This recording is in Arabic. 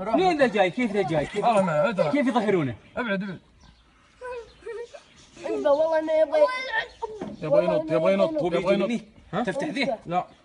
مين ذا جاي؟ كيف ذا جاي؟ كيف يظهرونه؟ ابعد. والله انه يبغى ينط. هو بيجي مني؟ تفتح ذي؟ لا.